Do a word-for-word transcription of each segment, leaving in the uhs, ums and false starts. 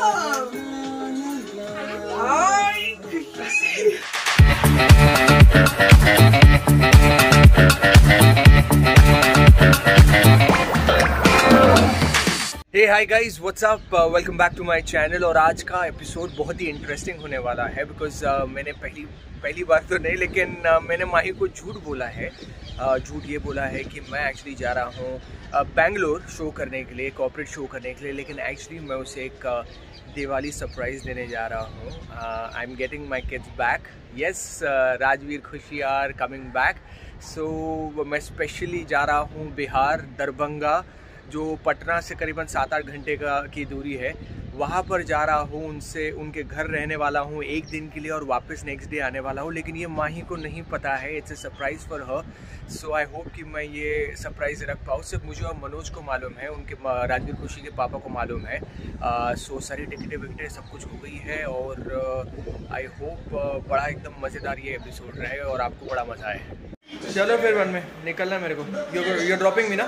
Hey hi guys, what's up, welcome back to my channel. और आज का episode बहुत ही इंटरेस्टिंग होने वाला है बिकॉज uh, मैंने पहली पहली बार तो नहीं लेकिन uh, मैंने माही को झूठ बोला है। uh, झूठ ये बोला है कि मैं एक्चुअली जा रहा हूँ बेंगलोर शो करने के लिए, कॉर्पोरेट शो करने के लिए, लेकिन एक्चुअली मैं उसे एक uh, दिवाली सरप्राइज़ देने जा रहा हूँ। I am getting my kids back. Yes, Rajveer, Khushi are coming back. सो मैं स्पेशली जा रहा हूँ बिहार, दरभंगा, जो पटना से करीबन सात आठ घंटे का की दूरी है, वहाँ पर जा रहा हूँ। उनसे उनके घर रहने वाला हूँ एक दिन के लिए और वापस नेक्स्ट डे आने वाला हूँ। लेकिन ये माही को नहीं पता है, it's a surprise for her. So I hope कि मैं ये सरप्राइज़ रख पाऊँ। सिर्फ मुझे और मनोज को मालूम है, उनके राजवीर खुशी के पापा को मालूम है। सो सारी टिकटें विकटें सब कुछ हो गई है और आई होप बड़ा एकदम मज़ेदार ये एपिसोड रहे और आपको बड़ा मज़ा आए। चलो फिर वन में निकलना मेरे को। यू ड्रॉपिंग मी ना?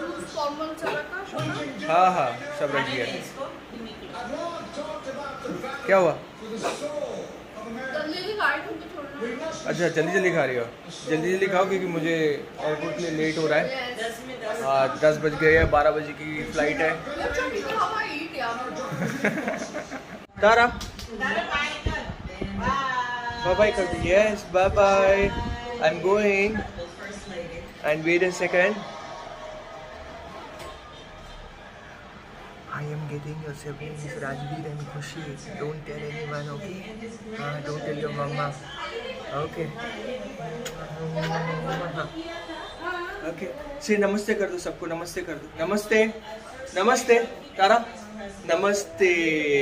हाँ हाँ, सब रख दिया। क्या हुआ? अच्छा, जल्दी जल्दी खा रही हो? जल्दी जल्दी खाओ क्योंकि मुझे एयरपोर्ट के लिए लेट हो रहा है। हाँ, दस बज गए हैं, बारह बजे की फ्लाइट है। तारा बाय बाय कर दी। Yes, bye bye, I am going. And wait a second, I am getting your siblings, Rajveer and Khushi. Don't tell anyone, okay? Uh, don't tell your mama. Okay. Okay. Say namaste कर दो सबको, नमस्ते कर दो। नमस्ते, नमस्ते, तारा, नमस्ते।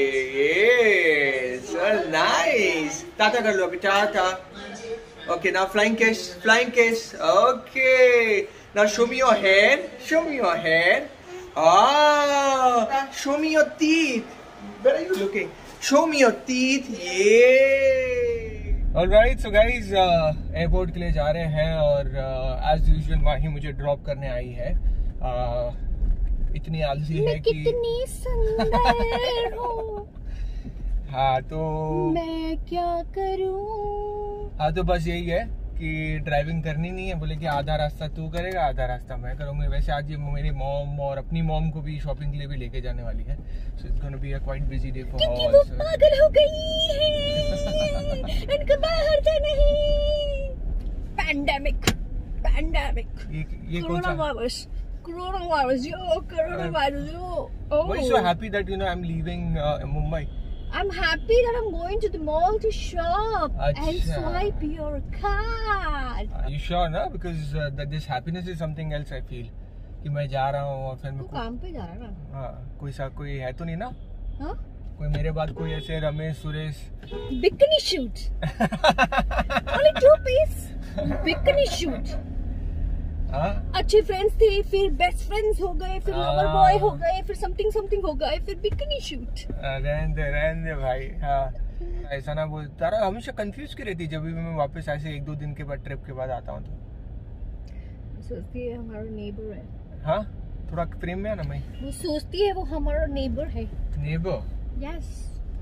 Yes, so nice. Tata कर लो अभी, tata. Okay, now flying kiss, flying kiss. Okay. Now show me your hand. Show me your hand. Ah, show me your teeth. Where are you looking? Show me your teeth. Yeah. Alright, so guys, airport uh, के लिए जा रहे हैं और as usual माही मुझे drop करने आई है। uh, इतनी आलसी है कि कितनी सुंदर हो। हाँ तो मैं क्या करूं? हाँ तो बस यही है कि ड्राइविंग करनी नहीं है। बोले कि आधा रास्ता तू करेगा, आधा रास्ता मैं करूँगी। वैसे आज ये मेरी मॉम और अपनी मॉम को भी शॉपिंग के लिए भी लेके जाने वाली है। So it's gonna be a quite busy day for all. वो पागल हो गई है, इनको बाहर जाना है। पैंडेमिक, पैंडेमिक, ये ये कौन सा? वायरस, कोरोना वायरस, यो कोरोना वायरस, यो। Why are you so happy that you know I'm leaving uh, Mumbai? I'm happy that I'm going to the mall to shop Achha. and swipe your card. Are you sure ना? Because uh, that this happiness is something else I feel. कि मैं जा रहा हूँ और फिर मैं काम पे जा रहा है ना? हाँ, कोई सा कोई है तो नहीं ना? हाँ? कोई मेरे बाद कोई ऐसे Ramesh, Suresh? Bikini shoot. Only two piece. Bikini shoot. हाँ? अच्छे फ्रेंड्स थे, फिर बेस्ट फ्रेंड्स हो गए, फिर लवर बॉय हो गए, फिर समथिंग समथिंग हो गए, फिर बिकनी शूट। रहने दे, रहने दे भाई। हाँ, ऐसा ना बोल। तारा हमेशा कंफ्यूज क्यों रहती जब भी मैं वापस ऐसे एक दो दिन के बाद ट्रिप के बाद आता हूँ तो? सोचती है हमारा नेबर है। हाँ, थोड़ा प्रेम में है ना मैं। वो सोचती है वो हमारा नेबर है। नेबर? यस।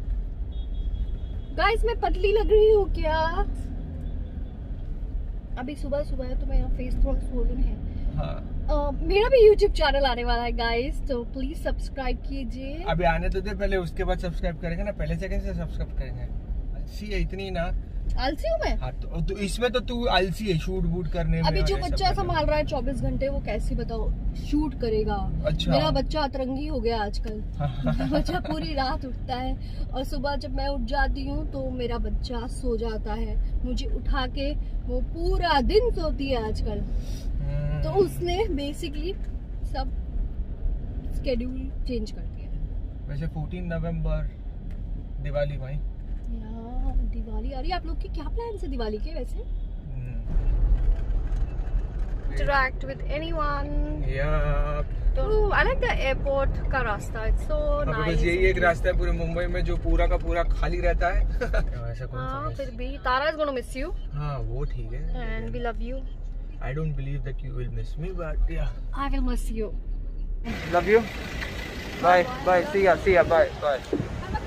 गाइस, मैं पतली लग रही हूँ क्या? अभी सुबह सुबह है तो मेरा फेस थोड़ा स्वोलन है। हाँ। uh, मेरा भी यूट्यूब चैनल आने वाला है गाइस, तो प्लीज सब्सक्राइब कीजिए। अभी आने तो दे पहले, उसके बाद सब्सक्राइब करेंगे ना। पहले से कैसे सब्सक्राइब करेंगे? आलसी है इतनी ना। आलसी हूँ मैं? हाँ, तो, तो इसमें तो तू आलसी है शूट वूट करने में। अभी जो बच्चा संभाल रहा है चौबीस घंटे, वो कैसे बताओ शूट करेगा? अच्छा। मेरा बच्चा अतरंगी हो गया आजकल। मेरा बच्चा पूरी रात उठता है और सुबह जब मैं उठ जाती हूँ तो मेरा बच्चा सो जाता है। मुझे उठा के वो पूरा दिन सोती है आजकल। तो उसने बेसिकली सब स्केड्यूल चेंज कर दिया। वैसे चौदह नवंबर दिवाली भाई। दिवाली आ रही है। आप लोग के क्या प्लान है दिवाली के? वैसे interact with anyone? Yeah. तो I like the airport का रास्ता, it's so nice. बस यही एक रास्ता है पूरे मुंबई में जो पूरा का पूरा खाली रहता है। ऐसा कौन सा? हाँ, फिर भी तारा is gonna miss you. हाँ, वो ठीक है। And we love you. I don't believe that you will miss me, but yeah. I will miss you. Love you. Bye. Bye. See ya. See ya. Bye. Bye.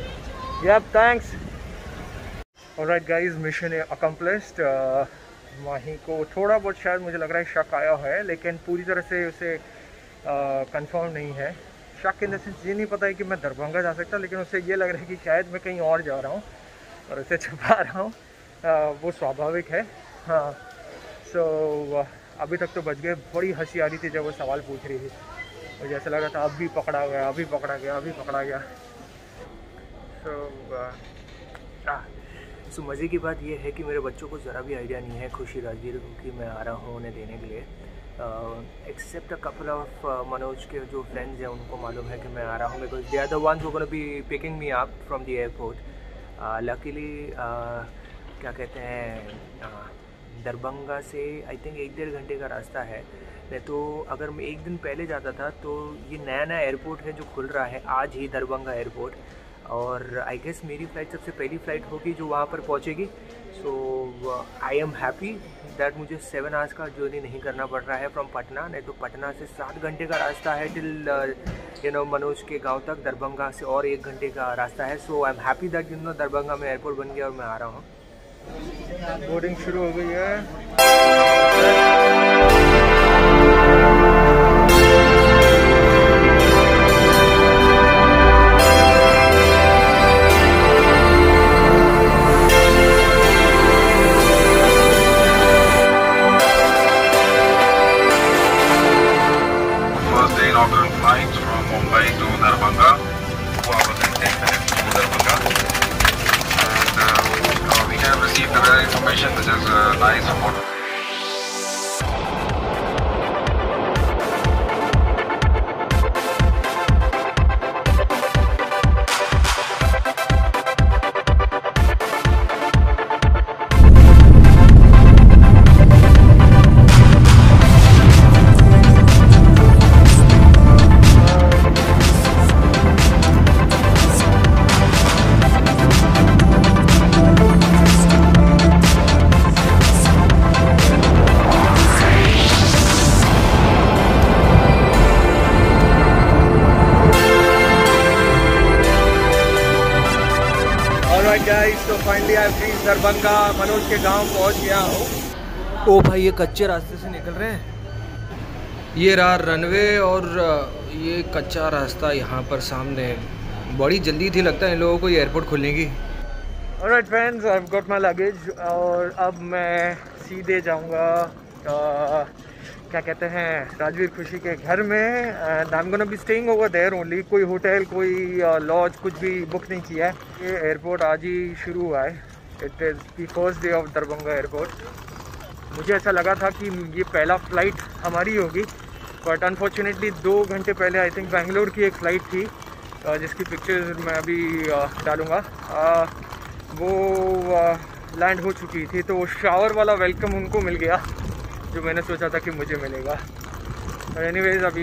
Yep, thanks. Alright guys, mission accomplished. uh, माही को थोड़ा बहुत शायद मुझे लग रहा है शक आया है, लेकिन पूरी तरह से उसे कंफर्म uh, नहीं है। शक इन द सेंस ये नहीं पता है कि मैं दरभंगा जा सकता, लेकिन उसे ये लग रहा है कि शायद मैं कहीं और जा रहा हूँ और उसे छुपा रहा हूँ। uh, वो स्वाभाविक है। हाँ, सो so, uh, अभी तक तो बच गए। बड़ी हंसी आ रही थी जब वो सवाल पूछ रही थी, मुझे ऐसा लगा था अभी पकड़ा गया, अभी पकड़ा गया, अभी पकड़ा गया। सो so, uh, सो मज़े की बात यह है कि मेरे बच्चों को ज़रा भी आइडिया नहीं है खुशी राजवीर को कि मैं आ रहा हूँ उन्हें देने के लिए। Except a couple of Manoj के जो फ्रेंड्स हैं उनको मालूम है कि मैं आ रहा हूँ, because they are the ones who gonna be picking me up from the airport. Luckily क्या कहते हैं, uh, दरभंगा से आई थिंक एक डेढ़ घंटे का रास्ता है। नहीं तो अगर मैं एक दिन पहले जाता था तो ये नया नया एयरपोर्ट है जो खुल रहा है आज ही, दरभंगा एयरपोर्ट, और आई गेस मेरी फ़्लाइट सबसे पहली फ़्लाइट होगी जो वहाँ पर पहुँचेगी। So I am happy that मुझे सेवन आवर्स का जर्नी नहीं करना पड़ रहा है फ्रॉम पटना। नहीं तो पटना से सात घंटे का रास्ता है टिल यू नो मनोज के गांव तक। दरभंगा से और एक घंटे का रास्ता है। So I am happy that you know Darbhanga में एयरपोर्ट बन गया और मैं आ रहा हूँ। बोर्डिंग शुरू हो गई है। Flight from Mumbai to Darbhanga, two hours and ten minutes to Darbhanga, and uh, uh, we have received the information which is uh, nice about. Guys, तो finally I reach Darbhanga, Manoj के गांव पहुंच गया हूँ। ओ भाई, ये कच्चे रास्ते से निकल रहे हैं। ये रहा रनवे और ये कच्चा रास्ता यहाँ पर सामने। बड़ी जल्दी थी लगता है इन लोगों को ये एयरपोर्ट खुलने की। Alright friends, I have got my luggage और अब मैं सीधे जाऊँगा क्या कहते हैं राजवीर खुशी के घर में। And I am gonna be staying over there only. कोई होटल, कोई लॉज कुछ भी बुक नहीं किया है। ये एयरपोर्ट आज ही शुरू हुआ है। It is the first day of Darbhanga airport. मुझे ऐसा लगा था कि ये पहला फ़्लाइट हमारी होगी, बट अनफॉर्चुनेटली दो घंटे पहले आई थिंक बेंगलोर की एक फ़्लाइट थी जिसकी पिक्चर्स मैं अभी डालूँगा। वो लैंड हो चुकी थी, तो वो शावर वाला वेलकम उनको मिल गया जो मैंने सोचा था कि मुझे मिलेगा। और एनीवेज अभी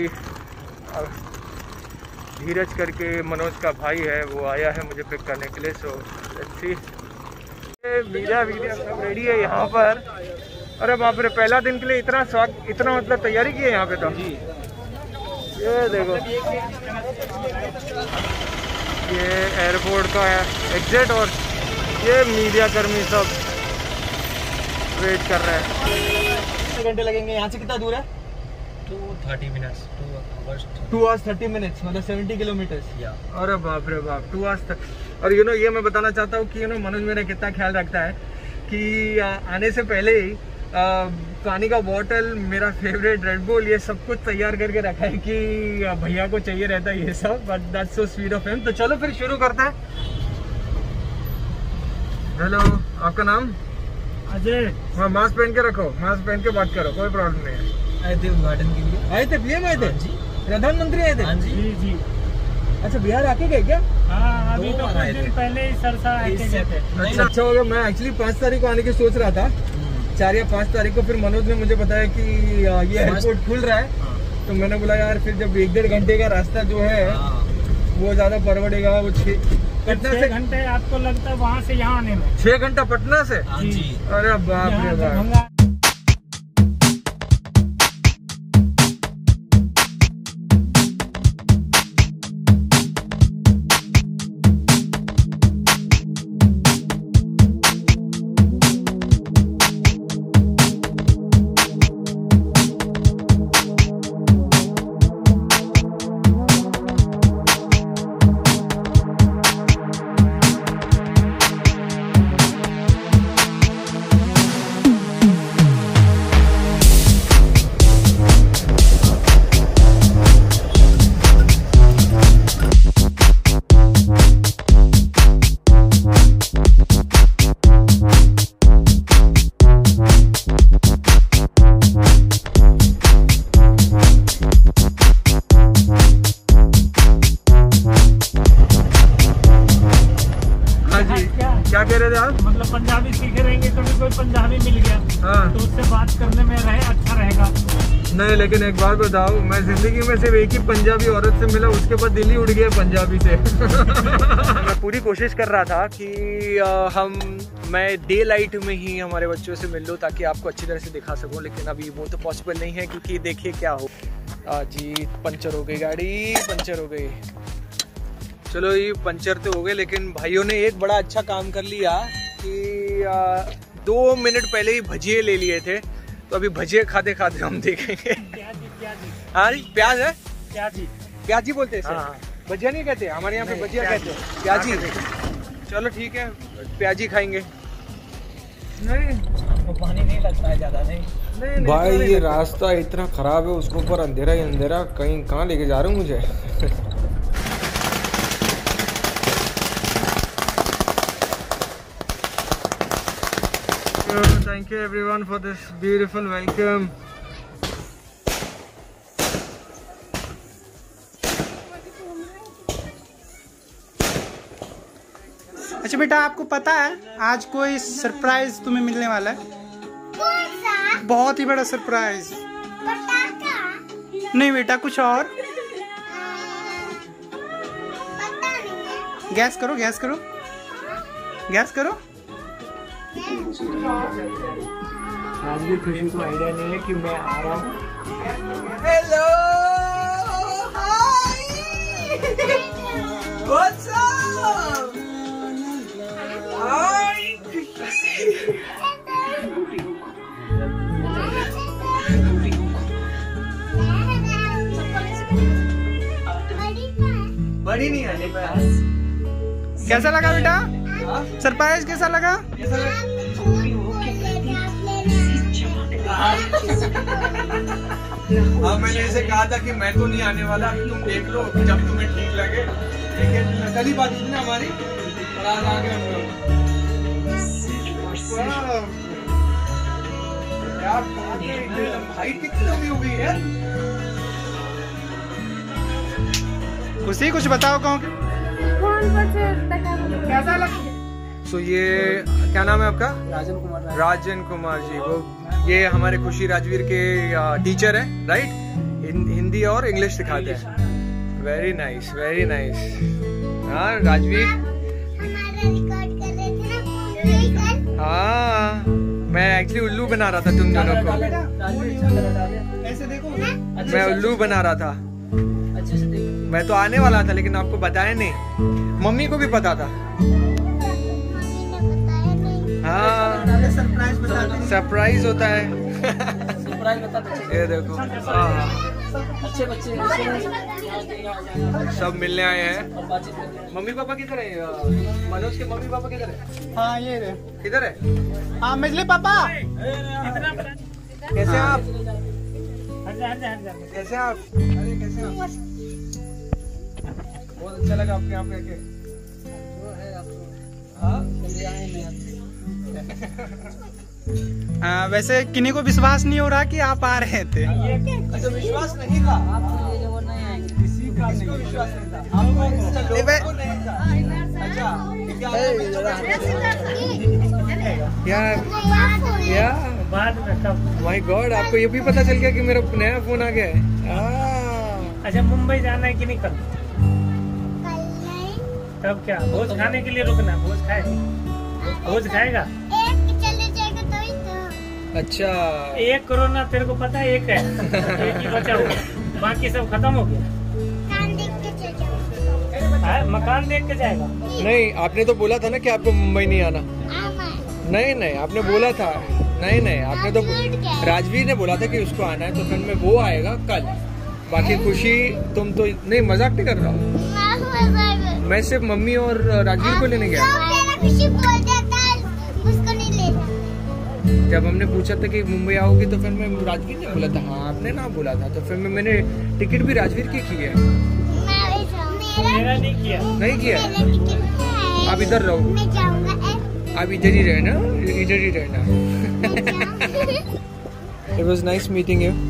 धीरज करके मनोज का भाई है, वो आया है मुझे पिक करने के लिए। So let's see. Media video सब रेडी है यहाँ पर। अरे बाप रे, पहला दिन के लिए इतना स्वागत, इतना मतलब तैयारी की है यहाँ पे। तो ये देखो, ये एयरपोर्ट का एग्जिट और ये मीडिया कर्मी सब वेट कर रहे हैं। कितने घंटे लगेंगे यहाँ से? कितना दूर है? Two thirty minutes two hours two hours thirty minutes मतलब सेवेंटी किलोमीटर। अरे बाप रे बाप, टू आवर्स तक। और यू नो ये मैं बताना चाहता हूँ कि यू नो मनोज मेरा कितना ख्याल रखता है कि आने से पहले ही पानी का बॉटल, मेरा फेवरेट रेड बुल, ये सब कुछ तैयार करके रखा है कि भैया को चाहिए रहता है ये सब। But that's so sweet of him. तो चलो फिर शुरू करते हैं। हेलो, आपका नाम? अजय। हाँ, मास्क पहन के रखो, मास्क पहन के बात करो, कोई प्रॉब्लम नहीं है। आए थे उद्घाटन के लिए? आए थे, पीएम आए थे? जी। प्रधानमंत्री आए थे? हाँ जी जी जी। अच्छा, बिहार आके गए क्या? हाँ, अभी तो कुछ दिन पहले ही सरसा आके गए थे। अच्छा अच्छा हो गया। मैं एक्चुअली पाँच तारीख को आने की सोच रहा था, चार या पाँच तारीख को। फिर मनोज ने मुझे बताया कि ये एयरपोर्ट खुल रहा है, तो मैंने बोला यार फिर जब एक डेढ़ घंटे का रास्ता जो है वो ज्यादा परवड़ेगा। वो पटना से घंटे आपको लगता है वहाँ से यहाँ आने में? छह घंटा पटना से? जी। अरे बाप रे बाप। पंजाबी सीखे रहेंगे, कभी कोई पंजाबी मिल गया हाँ। तो उससे बात करने में रहे अच्छा रहेगा। नहीं, लेकिन एक बात बताओ, मैं जिंदगी में सिर्फ एक ही पंजाबी औरत से मिला, उसके बाद दिल्ली उड़ गया पंजाबी से। मैं पूरी कोशिश कर रहा था कि आ, हम मैं डे लाइट में ही हमारे बच्चों से मिल लूँ ताकि आपको अच्छी तरह से दिखा सकूँ, लेकिन अभी वो तो पॉसिबल नहीं है क्योंकि देखिए क्या हो। आ, जी पंचर हो गई गाड़ी, पंचर हो गई। चलो ये पंचर तो हो गए, लेकिन भाइयों ने एक बड़ा अच्छा काम कर लिया कि आ, दो मिनट पहले ही भजिए ले लिए थे, तो अभी भजिए खाते खाते हम देखेंगे। हाँ जी, प्याज है, प्याजी प्याजी बोलते हैं इसे। हाँ। भजिया नहीं कहते, हमारे यहाँ पे भजिया कहते हैं, प्याजी। चलो ठीक है, प्याजी खाएंगे। नहीं पानी नहीं लगता है ज़्यादा, नहीं, नहीं, नहीं भाई ये नहीं रास्ता इतना खराब है, उसके ऊपर अंधेरा ही अंधेरा, कहीं कहाँ लेके जा रहे हो मुझे। Thank you everyone for this beautiful welcome. अच्छा बेटा, आपको पता है आज कोई सरप्राइज तुम्हें मिलने वाला है? कौन सा? बहुत ही बड़ा सरप्राइज। पटाखा? नहीं बेटा, कुछ और। पता नहीं है। गैस करो, गैस करो, गैस करो। आज भी खुशी को आइडिया नहीं है कि मैं आ रहा हूँ। Hello, hi, what's up? Hi. बड़ी नहीं आने पास। कैसा लगा बेटा? सरप्राइज कैसा लगा? हाँ, मैंने इसे कहा था कि मैं तो नहीं आने वाला, तुम देख लो जब तुम्हें ठीक लगे। लेकिन कल ही बात हुई ना हमारी, और आज आ गए हम लोग। क्या बात है, हाइट कितनी लंबी हो गई है। खुशी कुछ बताओ, कौन कैसा लगा? सो ये क्या नाम है आपका? राजन कुमार। राजन कुमार जी, वो ये हमारे खुशी राजवीर के टीचर है, राइट? हिंदी और इंग्लिश सिखाते हैं। Very nice, very nice. हाँ राजवीर, हाँ मैं एक्चुअली उल्लू बना रहा था तुम दोनों को, ऐसे देखो, मैं उल्लू बना रहा था। मैं तो आने वाला था लेकिन आपको बताया नहीं, मम्मी को भी पता था। हाँ सरप्राइज बताते हैं। सरप्राइज होता है। सरप्राइज बताते ये देखो, हाँ अच्छे बच्चे सब मिलने आए हैं। मम्मी पापा किधर है? मनोज के मम्मी पापा किधर है? हाँ ये रहे। किधर है? हाँ मिजली पापा, कैसे हैं आप? हट जा, हट जा, हट जा। कैसे हैं आप? अरे कैसे हैं आप? बहुत अच्छा लगा आपके यहाँ पे आके। हाँ? आ, वैसे किन्हीं को विश्वास नहीं हो रहा कि आप आ रहे थे। अच्छा, विश्वास नहीं था किसी का, नहीं विश्वास नहीं था आपको, लोगों को नहीं था। अच्छा यार, यार बाद में तब। माय गॉड, आपको ये भी पता चल गया कि मेरा नया फोन आ गया है। अच्छा, मुंबई जाना है कि नहीं कल? तब क्या भोज खाने के लिए रुकना? भोज खाएगा? भोज खाएगा? अच्छा, एक कोरोना तेरे को पता है, एक है, एक ही बचा हुआ, बाकी सब खत्म हो गया। मकान देख के जाएगा? नहीं, आपने तो बोला था ना कि आपको मुंबई नहीं आना। नहीं नहीं, आपने बोला था। नहीं नहीं, आपने तो, राजवीर ने बोला था कि उसको आना है, तो फिर में वो आएगा कल। बाकी खुशी, तुम तो नहीं, मजाक नहीं कर रहा हूँ। मैं सिर्फ मम्मी और राजवीर को लेने गया। जब हमने पूछा था कि मुंबई आओगी तो फिर मैं, राजवीर ने बोला था हाँ, आपने ना बोला था, तो फिर मैं मैंने टिकट भी राजवीर की की है। मेरा नहीं किया। नहीं किया? आप इधर रहो, आप इधर ही रहना, इधर ही रहना। It was nice meeting you.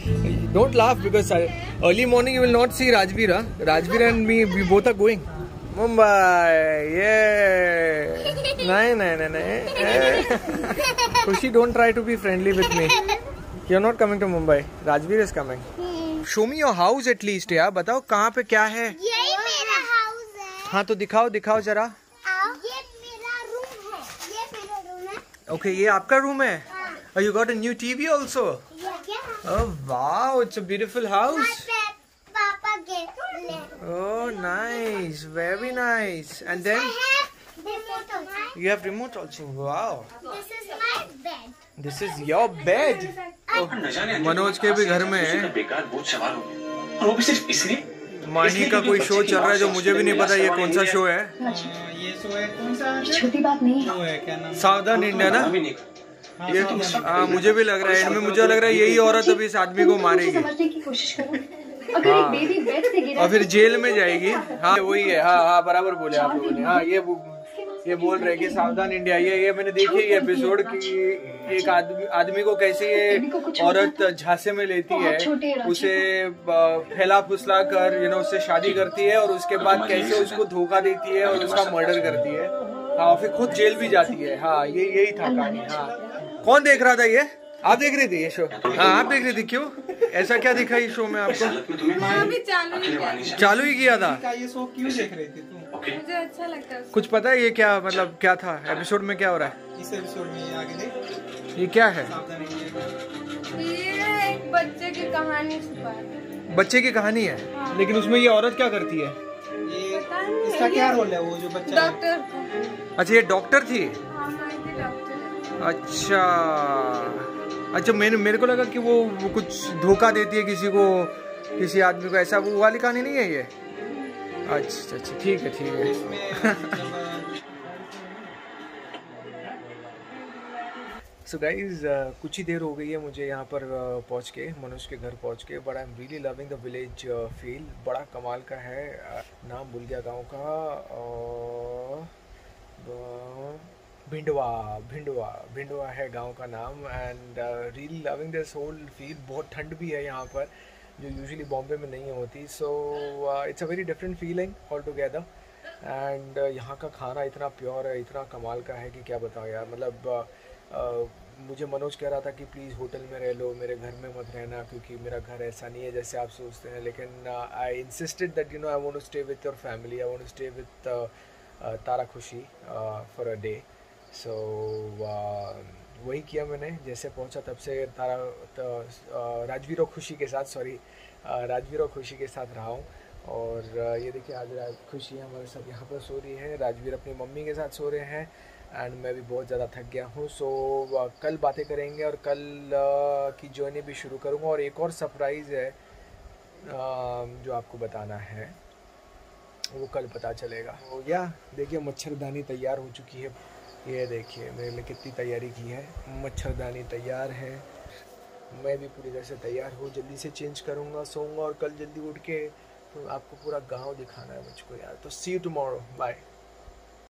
Don't laugh because I, early morning you will not see Rajveer. Huh? Rajveer and me, we both are going. Mumbai ये नहीं नहीं नहीं नहीं Khushi don't try to be friendly with me you are not coming to Mumbai Rajveer is coming show me your house at least यार बताओ कहाँ पे क्या है यही मेरा हाउस है हाँ तो दिखाओ दिखाओ जरा ये मेरा रूम है ये मेरा रूम है ओके okay, ये आपका रूम है और you got a new TV also oh wow it's a beautiful house पापा gate Oh, nice, very nice. And then you have remote also. Wow. This is my bed. This is your bed. Oh, Manoj के भी घर में बेकार बोझ सवार हो गया और वो भी सिर्फ इसलिए माही का कोई शो चल रहा है जो मुझे भी नहीं पता ये कौन सा शो है ये शो है कौन सा छोटी बात नहीं शो है क्या नाम सावधान इंडिया ना ये हाँ मुझे भी लग रहा है इनमें मुझे लग रहा है यही औरत अभी इस आदमी को मारेगी समझने की कोशिश करो अगर एक बेबी बेड से गिरा और फिर जेल में जाएगी हाँ वही है हाँ हाँ बराबर बोले आप लोगों ने हाँ ये ये बोल रहे कि सावधान इंडिया ये ये मैंने देखी ये एपिसोड की एक आदमी आदमी को कैसे ये औरत झांसे में लेती है उसे फैला फुसला कर यू नो उससे शादी करती है और उसके बाद कैसे उसको धोखा देती है और उसका मर्डर करती है हाँ फिर खुद जेल भी जाती है हाँ ये यही था कहानी हाँ कौन देख रहा था ये आप देख रही थी ये शो हाँ आप देख रही थी क्यों ऐसा क्या दिखा इस शो में आपको चालू ही किया था ये शो क्यों देख रही थी तुम मुझे अच्छा लगता है कुछ पता है ये क्या मतलब क्या था एपिसोड में क्या हो रहा है इस एपिसोड में ये आगे देख ये क्या है ये एक बच्चे की कहानी छुपा है बच्चे की कहानी है हाँ। लेकिन उसमें ये औरत क्या करती है ये इसका क्या रोल है वो जो बच्चा है? डॉक्टर अच्छा ये डॉक्टर थी हाँ मैं भी डॉक्टर अच्छा अच्छा मैंने मेरे को लगा कि वो, वो कुछ धोखा देती है किसी को किसी आदमी को ऐसा वो वाली कहानी नहीं है ये अच्छा अच्छा ठीक है ठीक है सो गाइज कुछ ही देर हो गई है मुझे यहाँ पर uh, पहुँच के मनोज के घर पहुँच के but I am really loving the village feel बड़ा कमाल का है uh, नाम भूल गया गाँव का uh, भिंडवा भिंडवा भिंडवा है गांव का नाम and really loving this whole feel बहुत ठंड भी है यहाँ पर जो यूजुअली बॉम्बे में नहीं होती so it's a very different feeling all together and यहाँ का खाना इतना प्योर है इतना कमाल का है कि क्या बताओ यार मतलब uh, uh, मुझे मनोज कह रहा था कि प्लीज़ होटल में रह लो मेरे घर में मत रहना क्योंकि मेरा घर ऐसा नहीं है जैसे आप सोचते हैं लेकिन I insisted that you know I want to stay with your family I want to stay with Tara Khushi for a day so so, uh, वही किया मैंने जैसे पहुंचा तब से तारा uh, राजवीर और खुशी के साथ सॉरी uh, राजवीर और खुशी के साथ रहा हूँ और uh, ये देखिए आज खुशी हमारे साथ यहाँ पर सो रही है राजवीर अपनी मम्मी के साथ सो रहे हैं एंड मैं भी बहुत ज़्यादा थक गया हूँ सो so, uh, कल बातें करेंगे और कल uh, की जर्नी भी शुरू करूँगा और एक और सरप्राइज़ है uh, जो आपको बताना है वो कल पता चलेगा तो या देखिए मच्छरदानी तैयार हो चुकी है ये देखिए मेरे लिए कितनी तैयारी की है मच्छरदानी तैयार है मैं भी पूरी तरह से तैयार हूँ जल्दी से चेंज करूँगा सोऊंगा और कल जल्दी उठ के तो आपको पूरा गांव दिखाना है मुझको यार तो सी यू टुमारो बाय